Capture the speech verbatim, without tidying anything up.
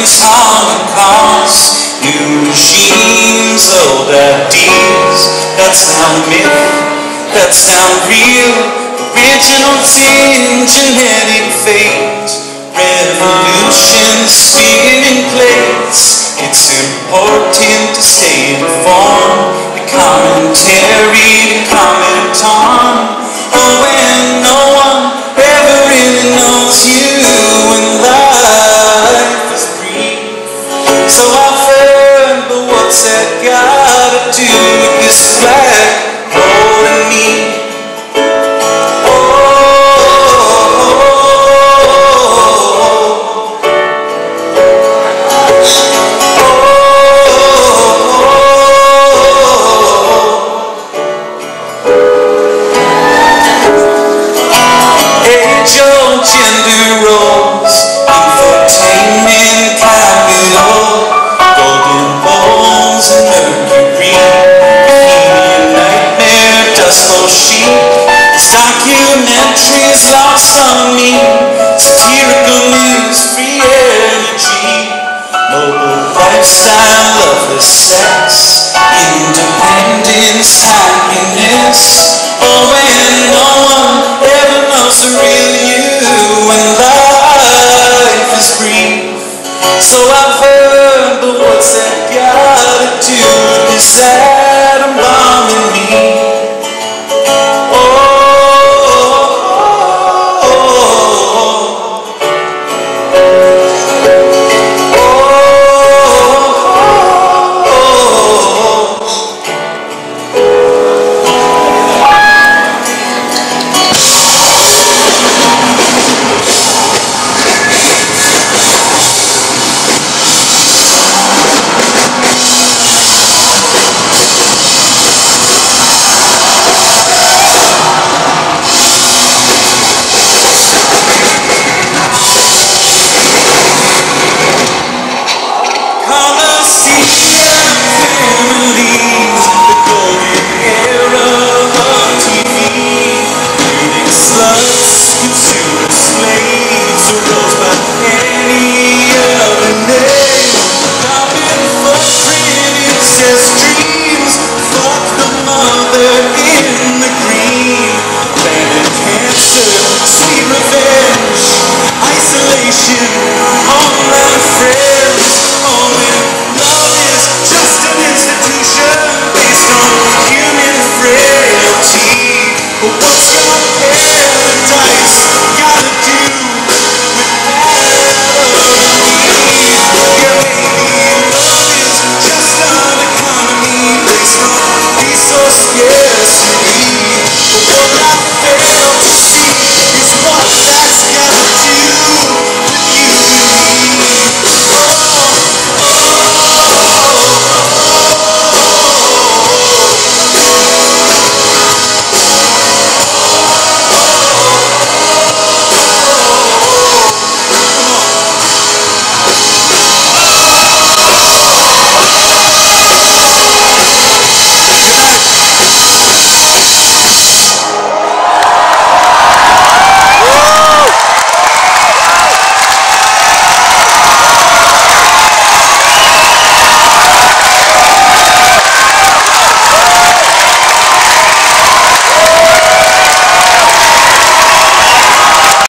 atomic cause, new regimes, old ideas. That's now myth, that's now real. Original sin, genetic fate, revolution, spinning plates. It's important to stay informed. The commentary, the comment on. Oh, and no one ever really knows you when life is brief. So I've heard, but what's that got to do with this black hole in me? Gender roles, infotainment capital, golden bowls and mercury, bohemian nightmare, dust bowl sheep, documentaries lost on me, satirical news, free energy, mobile lifestyle, loveless sex, independence, happiness. Oh, and no one ever knows the real you when life is brief. So I've heard, but what's